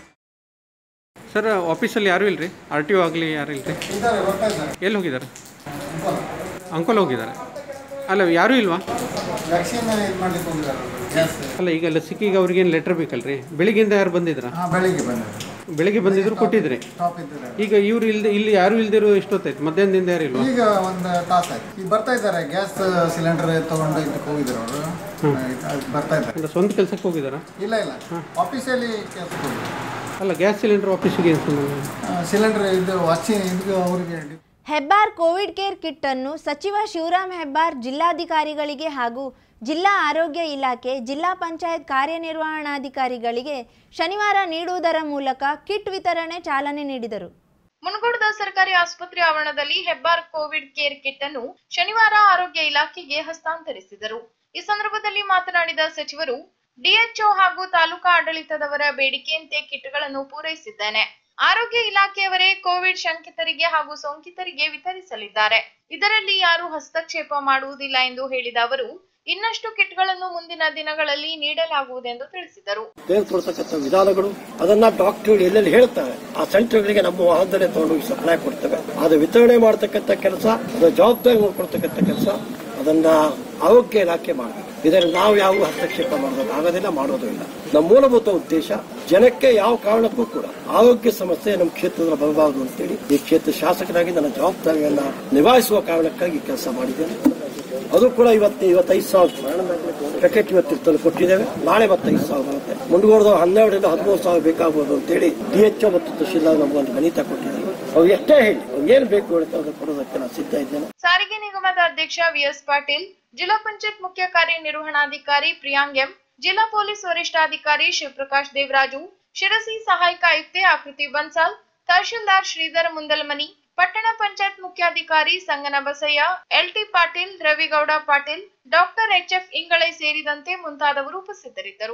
ಸರ್ ಆಫೀಸಲ್ಲಿ ಯಾರೂ ಇಲ್ಲರಿ, ಆರ್ ಟಿ ಒ ಆಗಲಿ ಯಾರು ಇಲ್ಲರಿ? ಎಲ್ಲಿ ಹೋಗಿದ್ದಾರೆ? ಅಂಕೋಲ್ ಹೋಗಿದ್ದಾರೆ. ಅಲ್ಲ ಯಾರೂ ಇಲ್ವಾ? ಅಲ್ಲ ಈಗ ಲಸಿಕೆಗೆ ಅವ್ರಿಗೇನು ಲೆಟರ್ ಬೇಕಲ್ರಿ? ಬೆಳಿಗ್ಗೆಯಿಂದ ಯಾರು ಬಂದಿದ್ರ? ಬೆಳಿಗ್ಗೆ ಬಂದಿದ್ರು. ಬೆಳಿಗ್ಗೆ ಬಂದಿದ್ರು ಕೊಟ್ಟಿದ್ರೆ. ಈಗ ಇವ್ರು ಇಲ್ದೆ ಇಲ್ಲಿ ಯಾರು ಇಲ್ದಿರೋ ಎಷ್ಟೊತ್ತಾಯ್ತು? ಮಧ್ಯಾಹ್ನದಿಂದ ಯಾರು ಇಲ್ವಾ? ಈಗ ಒಂದು ತಾಸಾಯ್ತು. ಈಗ ಬರ್ತಾ ಇದ್ದಾರೆ, ಗ್ಯಾಸ್ ಸಿಲಿಂಡರ್ ತಗೊಂಡು ಇದಕ್ಕೆ ಹೋಗಿದ್ರು ಅವರು, ಬರ್ತಾ ಇದ್ದಾರೆ. ಸ್ವಂತ ಕೆಲಸಕ್ಕೆ ಹೋಗಿದಾರ? ಇಲ್ಲ ಇಲ್ಲ, ಆಫೀಸಲ್ಲಿ ಕೆಲಸಕ್ಕೆ ಹೋಗಿದ್ರು. ಅಲ್ಲ ಗ್ಯಾಸ್ ಸಿಲಿಂಡರ್ ಆಫೀಸಿಗೆ ಸಿಲಿಂಡರ್ ಇದು ವಾಚಿ ಇದು ಅವರಿಗೆ. ಹೆಬ್ಬಾರ್ ಕೋವಿಡ್ ಕೇರ್ ಕಿಟ್ ಅನ್ನು ಸಚಿವ ಶಿವರಾಮ್ ಹೆಬ್ಬಾರ್ ಜಿಲ್ಲಾಧಿಕಾರಿಗಳಿಗೆ ಹಾಗೂ ಜಿಲ್ಲಾ ಆರೋಗ್ಯ ಇಲಾಖೆ, ಜಿಲ್ಲಾ ಪಂಚಾಯತ್ ಕಾರ್ಯನಿರ್ವಹಣಾಧಿಕಾರಿಗಳಿಗೆ ಶನಿವಾರ ನೀಡುವುದರ ಮೂಲಕ ಕಿಟ್ ವಿತರಣೆ ಚಾಲನೆ ನೀಡಿದರು. ಮುನಗೋಡದ ಸರ್ಕಾರಿ ಆಸ್ಪತ್ರೆ ಆವರಣದಲ್ಲಿ ಹೆಬ್ಬಾರ್ ಕೋವಿಡ್ ಕೇರ್ ಕಿಟ್ ಅನ್ನು ಶನಿವಾರ ಆರೋಗ್ಯ ಇಲಾಖೆಗೆ ಹಸ್ತಾಂತರಿಸಿದರು. ಈ ಸಂದರ್ಭದಲ್ಲಿ ಮಾತನಾಡಿದ ಸಚಿವರು, ಡಿಎಚ್ಒ ಹಾಗೂ ತಾಲೂಕಾ ಆಡಳಿತದವರ ಬೇಡಿಕೆಯಂತೆ ಕಿಟ್ಗಳನ್ನು ಪೂರೈಸಿದ್ದೇನೆ. ಆರೋಗ್ಯ ಇಲಾಖೆಯವರೇ ಕೋವಿಡ್ ಶಂಕಿತರಿಗೆ ಹಾಗೂ ಸೋಂಕಿತರಿಗೆ ವಿತರಿಸಲಿದ್ದಾರೆ. ಇದರಲ್ಲಿ ಯಾರು ಹಸ್ತಕ್ಷೇಪ ಮಾಡುವುದಿಲ್ಲ ಎಂದು ಹೇಳಿದ ಅವರು, ಇನ್ನಷ್ಟು ಕಿಟ್ಗಳನ್ನು ಮುಂದಿನ ದಿನಗಳಲ್ಲಿ ನೀಡಲಾಗುವುದೆಂದು ತಿಳಿಸಿದರು. ತೆಗೆದುಕೊಳ್ತಕ್ಕಂಥ ವಿಧಾನಗಳು ಅದನ್ನ ಡಾಕ್ಟರ್ ಎಲ್ಲೆಲ್ಲಿ ಹೇಳ್ತಾರೆ, ಆ ಸೆಂಟರ್ಗಳಿಗೆ ನಮ್ಮ ವಾಹನದಲ್ಲೇ ತಗೊಂಡೋಗಿ ಸಪ್ಲೈ ಕೊಡ್ತೇವೆ. ಅದು ವಿತರಣೆ ಮಾಡತಕ್ಕಂಥ ಕೆಲಸ, ಅದರ ಜವಾಬ್ದಾರಿ ನೋಡ್ಕೊಳ್ತಕ್ಕಂಥ ಕೆಲಸ ಅದನ್ನ ಆರೋಗ್ಯ ಇಲಾಖೆ ಮಾಡಬೇಕು. ಇದರಲ್ಲಿ ನಾವು ಯಾವ ಹಸ್ತಕ್ಷೇಪ ಮಾಡೋದು ಆಗೋದಿಲ್ಲ, ಮಾಡೋದು ಇಲ್ಲ. ನಮ್ಮ ಮೂಲಭೂತ ಉದ್ದೇಶ ಜನಕ್ಕೆ ಯಾವ ಕಾರಣಕ್ಕೂ ಕೂಡ ಆರೋಗ್ಯ ಸಮಸ್ಯೆ ನಮ್ಮ ಕ್ಷೇತ್ರದಲ್ಲಿ ಬರಬಾರದು ಅಂತೇಳಿ ಈ ಕ್ಷೇತ್ರ ಶಾಸಕರಾಗಿ ನನ್ನ ಜವಾಬ್ದಾರಿಯನ್ನ ನಿಭಾಯಿಸುವ ಕಾರಣಕ್ಕಾಗಿ ಕೆಲಸ ಮಾಡಿದ್ದೇನೆ. ಅದು ಕೂಡ ಇವತ್ತು ಇವತ್ತೈದು ಸಾವಿರ ಪ್ಯಾಕೆಟ್ ಇವತ್ತು ಕೊಟ್ಟಿದ್ದೇವೆ. ನಾಳೆ ಮತ್ತೈದು ಸಾವಿರ ಬರುತ್ತೆ. ಮುಂದುವರೆದ ಹನ್ನೆರಡರಿಂದ ಹದಿಮೂರು ಸಾವಿರ ಬೇಕಾಗಬಹುದು ಅಂತೇಳಿ ಡಿಎಚ್ಒ ಮತ್ತು ತಹಶೀಲ್ದಾರ್ ನಮಗೊಂದು ಗಣಿತ ಕೊಟ್ಟಿದ್ದಾರೆ. ಅವ್ರು ಎಷ್ಟೇ ಹೇಳಿ ಅವ್ರು ಏನ್ ಬೇಕು ಹೇಳ್ತಾ ಕೊಡೋದಕ್ಕೆ ನಾನು ಸಿದ್ಧ ಇದ್ದೇನೆ. ಸಾರಿಗೆ ನಿಗಮದ ಅಧ್ಯಕ್ಷ ವಿಎಸ್ ಪಾಟೀಲ್, ಜಿಲ್ಲಾ ಪಂಚಾಯತ್ ಮುಖ್ಯ ಕಾರ್ಯನಿರ್ವಹಣಾಧಿಕಾರಿ ಪ್ರಿಯಾಂಗ್ ಎಂ, ಜಿಲ್ಲಾ ಪೊಲೀಸ್ ವರಿಷ್ಠಾಧಿಕಾರಿ ಶಿವಪ್ರಕಾಶ್ ದೇವರಾಜು, ಶಿರಸಿ ಸಹಾಯಕ ಆಯುಕ್ತೆ ಆಕೃತಿ ಬನ್ಸಾಲ್, ತಹಶೀಲ್ದಾರ್ ಶ್ರೀಧರ ಮುಂದಲಮನಿ, ಪಟ್ಟಣ ಪಂಚಾಯತ್ ಮುಖ್ಯಾಧಿಕಾರಿ Sanganabasayya, LT Patil, Ravigouda Patil, doctor H F Ingale ಸೇರಿದಂತೆ ಮುಂತಾದವರು ಉಪಸ್ಥಿತರಿದ್ದರು.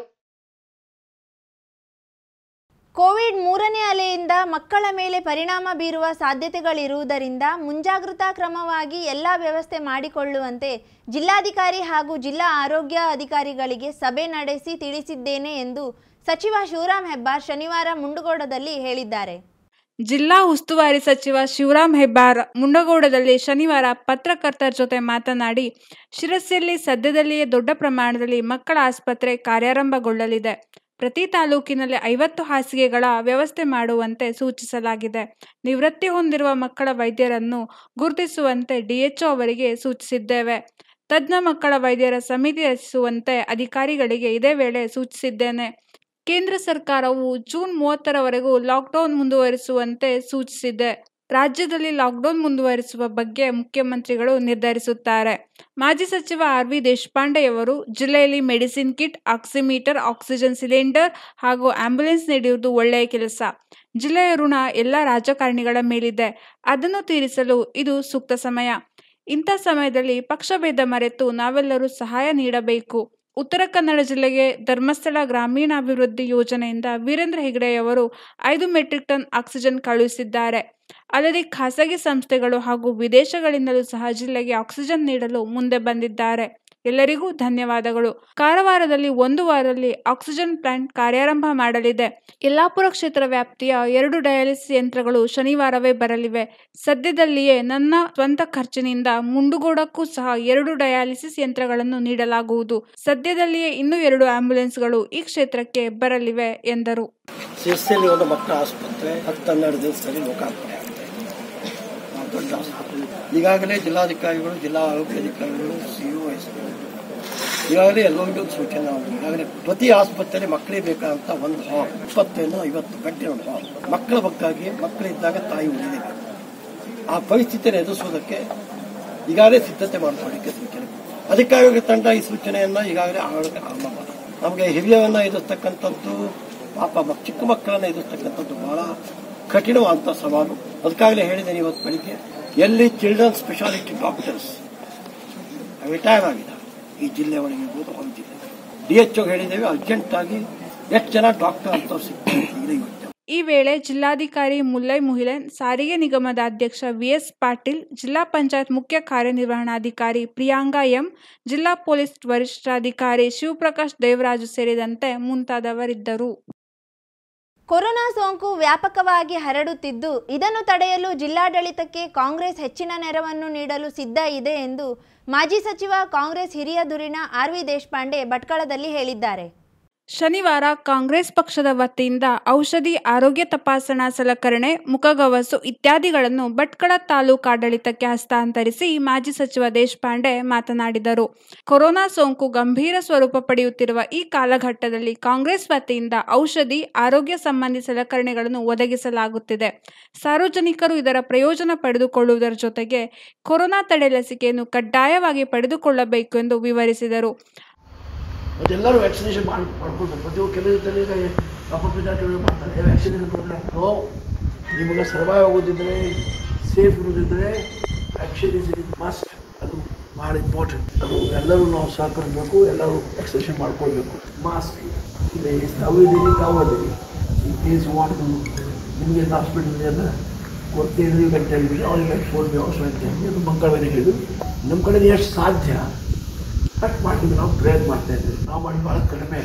ಕೋವಿಡ್ ಮೂರನೇ ಅಲೆಯಿಂದ ಮಕ್ಕಳ ಮೇಲೆ ಪರಿಣಾಮ ಬೀರುವ ಸಾಧ್ಯತೆಗಳಿರುವುದರಿಂದ ಮುಂಜಾಗ್ರತಾ ಕ್ರಮವಾಗಿ ಎಲ್ಲ ವ್ಯವಸ್ಥೆ ಮಾಡಿಕೊಳ್ಳುವಂತೆ ಜಿಲ್ಲಾಧಿಕಾರಿ ಹಾಗೂ ಜಿಲ್ಲಾ ಆರೋಗ್ಯ ಅಧಿಕಾರಿಗಳಿಗೆ ಸಭೆ ನಡೆಸಿ ತಿಳಿಸಿದ್ದೇನೆ ಎಂದು ಸಚಿವ ಶಿವರಾಮ್ ಹೆಬ್ಬಾರ್ ಶನಿವಾರ ಮುಂಡಗೋಡದಲ್ಲಿ ಹೇಳಿದ್ದಾರೆ. ಜಿಲ್ಲಾ ಉಸ್ತುವಾರಿ ಸಚಿವ ಶಿವರಾಮ್ ಹೆಬ್ಬಾರ್ ಮುಂಡಗೋಡದಲ್ಲಿ ಶನಿವಾರ ಪತ್ರಕರ್ತರ ಜೊತೆ ಮಾತನಾಡಿ, ಶಿರಸಿಯಲ್ಲಿ ಸದ್ಯದಲ್ಲಿಯೇ ದೊಡ್ಡ ಪ್ರಮಾಣದಲ್ಲಿ ಮಕ್ಕಳ ಆಸ್ಪತ್ರೆ ಕಾರ್ಯಾರಂಭಗೊಳ್ಳಲಿದೆ. ಪ್ರತಿ ತಾಲೂಕಿನಲ್ಲಿ ಐವತ್ತು ಹಾಸಿಗೆಗಳ ವ್ಯವಸ್ಥೆ ಮಾಡುವಂತೆ ಸೂಚಿಸಲಾಗಿದೆ. ನಿವೃತ್ತಿ ಹೊಂದಿರುವ ಮಕ್ಕಳ ವೈದ್ಯರನ್ನು ಗುರುತಿಸುವಂತೆ ಡಿಎಚ್ಒ ಅವರಿಗೆ ಸೂಚಿಸಿದ್ದೇವೆ. ತಜ್ಞ ಮಕ್ಕಳ ವೈದ್ಯರ ಸಮಿತಿ ರಚಿಸುವಂತೆ ಅಧಿಕಾರಿಗಳಿಗೆ ಇದೇ ವೇಳೆ ಸೂಚಿಸಿದ್ದೇನೆ. ಕೇಂದ್ರ ಸರ್ಕಾರವು ಜೂನ್ ಮೂವತ್ತರವರೆಗೂ ಲಾಕ್ಡೌನ್ ಮುಂದುವರಿಸುವಂತೆ ಸೂಚಿಸಿದೆ. ರಾಜ್ಯದಲ್ಲಿ ಲಾಕ್ಡೌನ್ ಮುಂದುವರಿಸುವ ಬಗ್ಗೆ ಮುಖ್ಯಮಂತ್ರಿಗಳು ನಿರ್ಧರಿಸುತ್ತಾರೆ. ಮಾಜಿ ಸಚಿವ ಆರ್ ವಿ ದೇಶಪಾಂಡೆಯವರು ಜಿಲ್ಲೆಯಲ್ಲಿ medicine kit, oximeter, oxygen cylinder ಹಾಗೂ ಆಂಬ್ಯುಲೆನ್ಸ್ ನೀಡುವುದು ಒಳ್ಳೆಯ ಕೆಲಸ. ಜಿಲ್ಲೆಯ ಋಣ ಎಲ್ಲ ರಾಜಕಾರಣಿಗಳ ಮೇಲಿದೆ. ಅದನ್ನು ತೀರಿಸಲು ಇದು ಸೂಕ್ತ ಸಮಯ. ಇಂಥ ಸಮಯದಲ್ಲಿ ಪಕ್ಷಭೇದ ಮರೆತು ನಾವೆಲ್ಲರೂ ಸಹಾಯ ನೀಡಬೇಕು. ಉತ್ತರ ಕನ್ನಡ ಜಿಲ್ಲೆಗೆ ಧರ್ಮಸ್ಥಳ ಗ್ರಾಮೀಣಾಭಿವೃದ್ಧಿ ಯೋಜನೆಯಿಂದ ವೀರೇಂದ್ರ ಹೆಗ್ಗಡೆಯವರು ಐದು ಮೆಟ್ರಿಕ್ ಟನ್ ಆಕ್ಸಿಜನ್ ಕಳುಹಿಸಿದ್ದಾರೆ. ಅಲ್ಲದೆ ಖಾಸಗಿ ಸಂಸ್ಥೆಗಳು ಹಾಗೂ ವಿದೇಶಗಳಿಂದಲೂ ಸಹ ಜಿಲ್ಲೆಗೆ ಆಕ್ಸಿಜನ್ ನೀಡಲು ಮುಂದೆ ಬಂದಿದ್ದಾರೆ. ಎಲ್ಲರಿಗೂ ಧನ್ಯವಾದಗಳು. ಕಾರವಾರದಲ್ಲಿ ಒಂದು ವಾರದಲ್ಲಿ ಆಕ್ಸಿಜನ್ ಪ್ಲಾಂಟ್ ಕಾರ್ಯಾರಂಭ ಮಾಡಲಿದೆ. ಯಲ್ಲಾಪುರ ಕ್ಷೇತ್ರ ವ್ಯಾಪ್ತಿಯ ಎರಡು ಡಯಾಲಿಸಿಸ್ ಯಂತ್ರಗಳು ಶನಿವಾರವೇ ಬರಲಿವೆ. ಸದ್ಯದಲ್ಲಿಯೇ ನನ್ನ ಸ್ವಂತ ಖರ್ಚಿನಿಂದ ಮುಂಡಗೋಡಕ್ಕೂ ಸಹ ಎರಡು ಡಯಾಲಿಸಿಸ್ ಯಂತ್ರಗಳನ್ನು ನೀಡಲಾಗುವುದು. ಸದ್ಯದಲ್ಲಿಯೇ ಇನ್ನೂ ಎರಡು ಆಂಬ್ಯುಲೆನ್ಸ್ಗಳು ಈ ಕ್ಷೇತ್ರಕ್ಕೆ ಬರಲಿವೆ ಎಂದರು. ಶಿರಸಿಯಲ್ಲಿ ಒಂದು ಮಕ್ಕಳ ಆಸ್ಪತ್ರೆ ಹತ್ತು ಹನ್ನೆರಡು ದಿವಸದಲ್ಲಿ ಲೋಕಾರ್ಪಣೆ ಆಗ್ತದೆ. ದೊಡ್ಡ ಆಸ್ಪತ್ರೆ ಈಗಾಗಲೇ ಜಿಲ್ಲಾಧಿಕಾರಿಗಳು, ಜಿಲ್ಲಾ ಆರೋಗ್ಯಾಧಿಕಾರಿಗಳು, ಸಿಇಒ, ಎಸ್ಪಿ ಈಗಾಗಲೇ ಎಲ್ಲರಿಗೂ ಸೂಚನೆ ಆಗಿದೆ. ಈಗಾಗಲೇ ಪ್ರತಿ ಆಸ್ಪತ್ರೆಯಲ್ಲಿ ಮಕ್ಕಳಿಗೆ ಬೇಕಾದಂತ ಒಂದು ಹಾಲ್, ಇಪ್ಪತ್ತೈದು ಐವತ್ತು ಗಂಟೆ ಒಂದು ಹಾಲ್ ಮಕ್ಕಳ ಬಗ್ಗಾಗಿ, ಮಕ್ಕಳಿದ್ದಾಗ ತಾಯಿ ಉಳಿದಿದೆ. ಆ ಪರಿಸ್ಥಿತಿಯನ್ನು ಎದುರಿಸೋದಕ್ಕೆ ಈಗಾಗಲೇ ಸಿದ್ಧತೆ ಮಾಡಿಕೊಳ್ಳಿಕ್ಕೆ ಸೂಚನೆ. ಅಧಿಕಾರಿಗಳ ತಂಡ ಈ ಸೂಚನೆಯನ್ನ ಈಗಾಗಲೇ ಆರಂಭ ಮಾಡಿ ನಮಗೆ ಹಿರಿಯರನ್ನ ಎದುರಿಸ್ತಕ್ಕಂಥದ್ದು, ಪಾಪ ಚಿಕ್ಕ ಮಕ್ಕಳನ್ನ ಎದುರಿಸ್ತಕ್ಕಂಥದ್ದು ಬಹಳ ಕಠಿಣವಾದಂಥ ಸವಾಲು. ಅದಕ್ಕಾಗಲೇ ಹೇಳಿದ್ದೇನೆ ಇವತ್ತು ಬೆಳಿಗ್ಗೆ, ಎಲ್ಲಿ ಚಿಲ್ಡ್ರನ್ ಸ್ಪೆಷಾಲಿಟಿ ಡಾಕ್ಟರ್ಸ್ ರಿಟೈರ್ ಆಗಿದ್ದಾರೆ ಈ ಜಿಲ್ಲೆ ಒಳಗೆ ಇರ್ಬೋದು, ಒಂದು ಜಿಲ್ಲೆ ಡಿಎಚ್ಒ ಹೇಳಿದ್ದೇವೆ, ಅರ್ಜೆಂಟ್ ಆಗಿ ಎಷ್ಟು ಜನ ಡಾಕ್ಟರ್ ಅಂತ ಸಿಗ್ತಾರೆ. ಈ ವೇಳೆ ಜಿಲ್ಲಾಧಿಕಾರಿ ಮುಲ್ಲೈ ಮುಹಿಲೆನ್, ಸಾರಿಗೆ ನಿಗಮದ ಅಧ್ಯಕ್ಷ ವಿಎಸ್ ಪಾಟೀಲ್, ಜಿಲ್ಲಾ ಪಂಚಾಯತ್ ಮುಖ್ಯ ಕಾರ್ಯನಿರ್ವಹಣಾಧಿಕಾರಿ ಪ್ರಿಯಾಂಗಾ ಎಂ, ಜಿಲ್ಲಾ ಪೊಲೀಸ್ ವರಿಷ್ಠಾಧಿಕಾರಿ ಶಿವಪ್ರಕಾಶ್ ದೇವರಾಜು ಸೇರಿದಂತೆ ಮುಂತಾದವರಿದ್ದರು. ಕೊರೋನಾ ಸೋಂಕು ವ್ಯಾಪಕವಾಗಿ ಹರಡುತ್ತಿದ್ದು, ಇದನ್ನು ತಡೆಯಲು ಜಿಲ್ಲಾಡಳಿತಕ್ಕೆ ಕಾಂಗ್ರೆಸ್ ಹೆಚ್ಚಿನ ನೆರವನ್ನು ನೀಡಲು ಸಿದ್ಧ ಇದೆ ಎಂದು ಮಾಜಿ ಸಚಿವ ಕಾಂಗ್ರೆಸ್ ಹಿರಿಯ ಧುರೀಣ ಆರ್ ವಿ ದೇಶಪಾಂಡೆ ಭಟ್ಕಳದಲ್ಲಿ ಹೇಳಿದ್ದಾರೆ. ಶನಿವಾರ ಕಾಂಗ್ರೆಸ್ ಪಕ್ಷದ ವತಿಯಿಂದ ಔಷಧಿ, ಆರೋಗ್ಯ ತಪಾಸಣಾ ಸಲಕರಣೆ, ಮುಖಗವಸು ಇತ್ಯಾದಿಗಳನ್ನು ಭಟ್ಕಳ ತಾಲೂಕಾಡಳಿತಕ್ಕೆ ಹಸ್ತಾಂತರಿಸಿ ಮಾಜಿ ಸಚಿವ ದೇಶಪಾಂಡೆ ಮಾತನಾಡಿದರು. ಕೊರೋನಾ ಸೋಂಕು ಗಂಭೀರ ಸ್ವರೂಪ ಪಡೆಯುತ್ತಿರುವ ಈ ಕಾಲಘಟ್ಟದಲ್ಲಿ ಕಾಂಗ್ರೆಸ್ ವತಿಯಿಂದ ಔಷಧಿ, ಆರೋಗ್ಯ ಸಂಬಂಧಿ ಸಲಕರಣೆಗಳನ್ನು ಒದಗಿಸಲಾಗುತ್ತಿದೆ. ಸಾರ್ವಜನಿಕರು ಇದರ ಪ್ರಯೋಜನ ಪಡೆದುಕೊಳ್ಳುವುದರ ಜೊತೆಗೆ ಕೊರೋನಾ ತಡೆ ಲಸಿಕೆಯನ್ನು ಕಡ್ಡಾಯವಾಗಿ ಪಡೆದುಕೊಳ್ಳಬೇಕು ಎಂದು ವಿವರಿಸಿದರು. ಅದೆಲ್ಲರೂ ವ್ಯಾಕ್ಸಿನೇಷನ್ ಮಾಡಿ ಮಾಡ್ಕೊಳ್ಬೇಕು. ಪ್ರತಿಯೊಬ್ಬರು ಕೆಲವು ಅಪಪಿದಾಟಗಳು ಮಾಡ್ತಾರೆ, ವ್ಯಾಕ್ಸಿನೇಷನ್ ಪ್ರೋಗ್ರಾಮ್. ನೋ, ನಿಮಗೆ ಸರ್ವೈವ್ ಆಗೋದಿದ್ದರೆ, ಸೇಫ್ ಇರೋದಿದ್ದರೆ ವ್ಯಾಕ್ಸಿನೇಷನ್ ಮಸ್ಟ್. ಅದು ಭಾಳ ಇಂಪಾರ್ಟೆಂಟ್. ಅದು ಎಲ್ಲರೂ ನಾವು ಸಹಕರಿಸಬೇಕು, ಎಲ್ಲರೂ ವ್ಯಾಕ್ಸಿನೇಷನ್ ಮಾಡ್ಕೊಳ್ಬೇಕು. ಮಾಸ್ಕ್ ಇದೆ, ತಾವು ಇದ್ದೀರಿ, ತಾವು ಅದೀರಿ. ಈ ಕೇಸ್ ಮಾಡೋದು ನಿಮಗೆ ಹಾಸ್ಪಿಟಲ್ ಎಲ್ಲ ಕೊಡ್ತೇವೆ ಗಂಟೆ ಹೇಳಿದ್ರೆ ಅವ್ರಿಗೆ ಫೋನ್ ವ್ಯವಸ್ಥೆ ಅಂತ ಹೇಳಿ ಅದು ಮಂಗಳವಾರ ಹೇಳಿದ್ರು. ನಮ್ಮ ಕಡೆ ಎಷ್ಟು ಸಾಧ್ಯ ಅಷ್ಟು ಮಾಡ್ತೀವಿ, ನಾವು ಪ್ರಯತ್ನ ಮಾಡ್ತಾ ಇದ್ದೀವಿ. ನಾವು ಮಾಡಿ ಭಾಳ ಕಡಿಮೆ.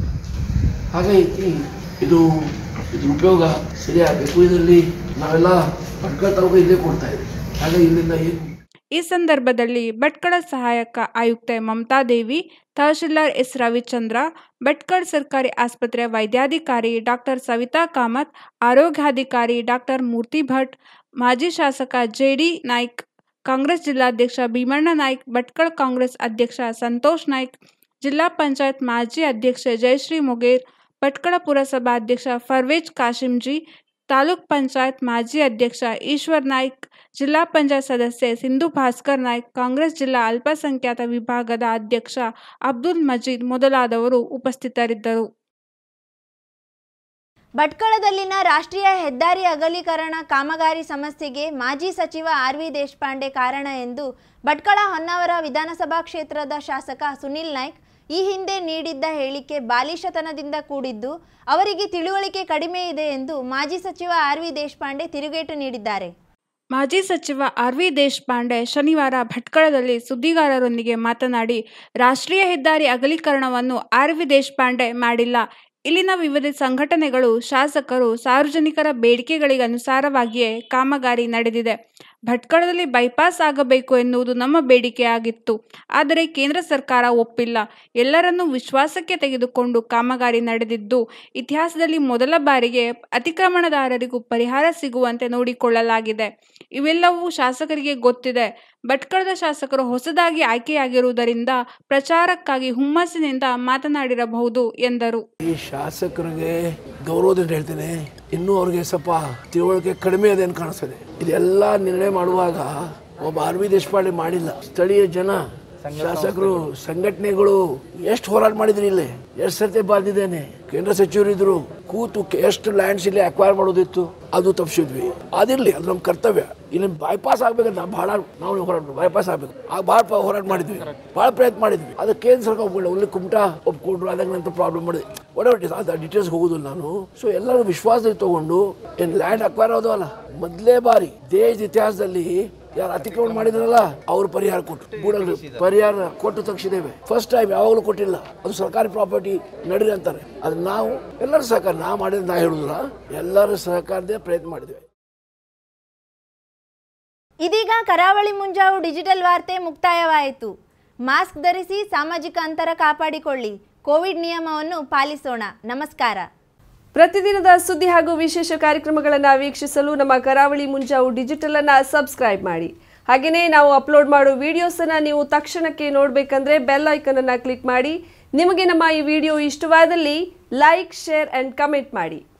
ಹಾಗಾಗಿ ಇದು ಇದು ಉಪಯೋಗ ಸರಿಯಾಗಬೇಕು. ಇದರಲ್ಲಿ ನಾವೆಲ್ಲ ಭಟ್ಕಳ ತಾಲೂಕು ಇಲ್ಲೇ ಕೊಡ್ತಾ ಇದ್ದೀವಿ. ಹಾಗಾಗಿ ಇಲ್ಲಿಂದ ಏನು. ಈ ಸಂದರ್ಭದಲ್ಲಿ ಭಟ್ಕಳ ಸಹಾಯಕ ಆಯುಕ್ತೆ ಮಮತಾದೇವಿ, ತಹಶೀಲ್ದಾರ್ ಎಸ್ ರವಿಚಂದ್ರ, ಭಟ್ಕಳ ಸರ್ಕಾರಿ ಆಸ್ಪತ್ರೆಯ ವೈದ್ಯಾಧಿಕಾರಿ ಡಾಕ್ಟರ್ ಸವಿತಾ ಕಾಮತ್, ಆರೋಗ್ಯಾಧಿಕಾರಿ ಡಾಕ್ಟರ್ ಮೂರ್ತಿ ಭಟ್, ಮಾಜಿ ಶಾಸಕ ಜೆ ಡಿ ನಾಯ್ಕ್, ಕಾಂಗ್ರೆಸ್ ಜಿಲ್ಲಾಧ್ಯಕ್ಷ ಭೀಮಣ್ಣ ನಾಯ್ಕ್, ಭಟ್ಕಳ ಕಾಂಗ್ರೆಸ್ ಅಧ್ಯಕ್ಷ ಸಂತೋಷ್ ನಾಯ್ಕ್, ಜಿಲ್ಲಾ ಪಂಚಾಯತ್ ಮಾಜಿ ಅಧ್ಯಕ್ಷೆ ಜಯಶ್ರೀ ಮೊಗೇರ್, ಭಟ್ಕಳ ಪುರಸಭಾ ಅಧ್ಯಕ್ಷ ಫರ್ವೇಜ್ ಕಾಶಿಂಜಿ, ತಾಲೂಕ್ ಪಂಚಾಯತ್ ಮಾಜಿ ಅಧ್ಯಕ್ಷ ಈಶ್ವರ್ ನಾಯ್ಕ್, ಜಿಲ್ಲಾ ಪಂಚಾಯತ್ ಸದಸ್ಯೆ ಸಿಂಧು ಭಾಸ್ಕರ್ ನಾಯ್ಕ್, ಕಾಂಗ್ರೆಸ್ ಜಿಲ್ಲಾ ಅಲ್ಪಸಂಖ್ಯಾತ ವಿಭಾಗದ ಅಧ್ಯಕ್ಷ ಅಬ್ದುಲ್ ಮಜೀದ್ ಮೊದಲಾದವರು ಉಪಸ್ಥಿತರಿದ್ದರು. ಭಟ್ಕಳದಲ್ಲಿನ ರಾಷ್ಟ್ರೀಯ ಹೆದ್ದಾರಿ ಅಗಲೀಕರಣ ಕಾಮಗಾರಿ ಸಮಸ್ಯೆಗೆ ಮಾಜಿ ಸಚಿವ ಆರ್ ವಿ ದೇಶಪಾಂಡೆ ಕಾರಣ ಎಂದು ಭಟ್ಕಳ ಹೊನ್ನಾವರ ವಿಧಾನಸಭಾ ಕ್ಷೇತ್ರದ ಶಾಸಕ ಸುನಿಲ್ ನಾಯ್ಕ್ ಈ ಹಿಂದೆ ನೀಡಿದ್ದ ಹೇಳಿಕೆ ಬಾಲಿಶತನದಿಂದ ಕೂಡಿದ್ದು, ಅವರಿಗೆ ತಿಳುವಳಿಕೆ ಕಡಿಮೆ ಇದೆ ಎಂದು ಮಾಜಿ ಸಚಿವ ಆರ್ ವಿ ದೇಶಪಾಂಡೆ ತಿರುಗೇಟು ನೀಡಿದ್ದಾರೆ. ಮಾಜಿ ಸಚಿವ ಆರ್ ವಿ ದೇಶಪಾಂಡೆ ಶನಿವಾರ ಭಟ್ಕಳದಲ್ಲಿ ಸುದ್ದಿಗಾರರೊಂದಿಗೆ ಮಾತನಾಡಿ, ರಾಷ್ಟ್ರೀಯ ಹೆದ್ದಾರಿ ಅಗಲೀಕರಣವನ್ನು ಆರ್ ವಿ ದೇಶಪಾಂಡೆ ಮಾಡಿಲ್ಲ. ಇಲ್ಲಿನ ವಿವಿಧ ಸಂಘಟನೆಗಳು, ಶಾಸಕರು, ಸಾರ್ವಜನಿಕರ ಬೇಡಿಕೆಗಳಿಗನುಸಾರವಾಗಿಯೇ ಕಾಮಗಾರಿ ನಡೆದಿದೆ. ಭಟ್ಕಳದಲ್ಲಿ ಬೈಪಾಸ್ ಆಗಬೇಕು ಎನ್ನುವುದು ನಮ್ಮ ಬೇಡಿಕೆಯಾಗಿತ್ತು. ಆದರೆ ಕೇಂದ್ರ ಸರ್ಕಾರ ಒಪ್ಪಿಲ್ಲ. ಎಲ್ಲರನ್ನೂ ವಿಶ್ವಾಸಕ್ಕೆ ತೆಗೆದುಕೊಂಡು ಕಾಮಗಾರಿ ನಡೆದಿದ್ದು ಇತಿಹಾಸದಲ್ಲಿ ಮೊದಲ ಬಾರಿಗೆ ಅತಿಕ್ರಮಣದಾರರಿಗೂ ಪರಿಹಾರ ಸಿಗುವಂತೆ ನೋಡಿಕೊಳ್ಳಲಾಗಿದೆ. ಇವೆಲ್ಲವೂ ಶಾಸಕರಿಗೆ ಗೊತ್ತಿದೆ. ಭಟ್ಕಳದ ಶಾಸಕರು ಹೊಸದಾಗಿ ಆಯ್ಕೆಯಾಗಿರುವುದರಿಂದ ಪ್ರಚಾರಕ್ಕಾಗಿ ಹುಮ್ಮಸ್ಸಿನಿಂದ ಮಾತನಾಡಿರಬಹುದು ಎಂದರು. ಈ ಶಾಸಕರಿಗೆ ಗೌರವದಿಂದ ಹೇಳ್ತೇನೆ, ಇನ್ನೂ ಅವ್ರಿಗೆ ಸ್ವಲ್ಪ ತಿಳುವಳಿಕೆ ಕಡಿಮೆ ಇದೆ ಅಂತ ಕಾಣಿಸ್ತದೆ. ಇದೆಲ್ಲ ನಿರ್ಣಯ ಮಾಡುವಾಗ ಒಬ್ಬ ಆರ್ ವಿ ದೇಶಪಾಂಡೆ ಮಾಡಿಲ್ಲ. ಸ್ಥಳೀಯ ಜನ, ಶಾಸಕರು, ಸಂಘಟನೆಗಳು ಎಷ್ಟು ಹೋರಾಟ ಮಾಡಿದ್ರಿ. ಇಲ್ಲಿ ಎಷ್ಟು ಸರ್ತಿ ಬಾದಿದ್ದೇನೆ. ಕೇಂದ್ರ ಸಚಿವರು ಇದ್ರು, ಕೂತು ಎಷ್ಟು ಲ್ಯಾಂಡ್ಸ್ ಇಲ್ಲಿ ಅಕ್ವೈರ್ ಮಾಡೋದಿತ್ತು, ಅದು ತಪ್ಪಿಸಿದ್ವಿ. ಅದಿರ್ಲಿ, ಅದು ನಮ್ಮ ಕರ್ತವ್ಯ. ಇಲ್ಲಿ ಬೈಪಾಸ್ ಆಗ್ಬೇಕಂತ ಬಹಳ ನಾವು ಹೋರಾಟ ಬೈಪಾಸ್ ಆಗ್ಬೇಕು ಆಗ ಬಹಳ ಹೋರಾಟ ಮಾಡಿದ್ವಿ, ಬಹಳ ಪ್ರಯತ್ನ ಮಾಡಿದ್ವಿ. ಅದು ಕೇಂದ್ರ ಸರ್ಕಾರ ಒಪ್ಪಿಲ್ಲ. ಅಲ್ಲಿ ಕುಮಟಾ ಒಪ್ಕೊಂಡ್ರು, ಅದಾಗ ನಂತರ ಪ್ರಾಬ್ಲಮ್ ಮಾಡಿದ್ವಿ. ಒಡವಟ್ಟಿ ಅದು ಡೀಟೇಲ್ಸ್ ಹೋಗೋದಿಲ್ಲ ನಾನು. ಸೊ ಎಲ್ಲರೂ ವಿಶ್ವಾಸದಲ್ಲಿ ತಗೊಂಡು ಏನು ಲ್ಯಾಂಡ್ ಅಕ್ವೈರ್ ಆಗೋದು ಅಲ್ಲ, ಮೊದಲೇ ಬಾರಿ ದೇಶದ ಇತಿಹಾಸದಲ್ಲಿ ಯಾರು ಅತಿಕ್ರಮಣ ಮಾಡಿದ್ರಲ್ಲ ಅವ್ರು ಪರಿಹಾರ ಕೊಟ್ಟು ಗೂಡಲ್ಲಿ ಪರಿಹಾರ ಕೊಟ್ಟು ತಕ್ಷಿದ್ದೇವೆ. ಫಸ್ಟ್ ಟೈಮ್ ಯಾವಾಗಲೂ ಕೊಟ್ಟಿಲ್ಲ. ಅದು ಸರ್ಕಾರಿ ಪ್ರಾಪರ್ಟಿ ನಡೀರಿ ಅಂತಾರೆ. ಅದು ನಾವು ಎಲ್ಲರ ಸಹಕಾರ ನಾ ಮಾಡಿದ್ರೆ ನಾ ಹೇಳುದಿಲ್ಲ, ಎಲ್ಲರ ಸಹಕಾರದೇ ಪ್ರಯತ್ನ ಮಾಡಿದ್ದೇವೆ. ಇದೀಗ ಕರಾವಳಿ ಮುಂಜಾವು ಡಿಜಿಟಲ್ ವಾರ್ತೆ ಮುಕ್ತಾಯವಾಯಿತು. ಮಾಸ್ಕ್ ಧರಿಸಿ, ಸಾಮಾಜಿಕ ಅಂತರ ಕಾಪಾಡಿಕೊಳ್ಳಿ, ಕೋವಿಡ್ ನಿಯಮವನ್ನು ಪಾಲಿಸೋಣ. ನಮಸ್ಕಾರ. ಪ್ರತಿದಿನದ ಸುದ್ದಿ ಹಾಗೂ ವಿಶೇಷ ಕಾರ್ಯಕ್ರಮಗಳನ್ನು ವೀಕ್ಷಿಸಲು ನಮ್ಮ ಕರಾವಳಿ ಮುಂಜಾವು ಡಿಜಿಟಲ್ ಅನ್ನು ಸಬ್ಸ್ಕ್ರೈಬ್ ಮಾಡಿ. ಹಾಗೆಯೇ ನಾವು ಅಪ್ಲೋಡ್ ಮಾಡೋ ವಿಡಿಯೋಸನ್ನು ನೀವು ತಕ್ಷಣಕ್ಕೆ ನೋಡಬೇಕಂದ್ರೆ ಬೆಲ್ ಐಕನ್ ಅನ್ನು ಕ್ಲಿಕ್ ಮಾಡಿ. ನಿಮಗೆ ನಮ್ಮ ಈ ವಿಡಿಯೋ ಇಷ್ಟವಾದಲ್ಲಿ ಲೈಕ್, ಶೇರ್ ಆ್ಯಂಡ್ ಕಮೆಂಟ್ ಮಾಡಿ.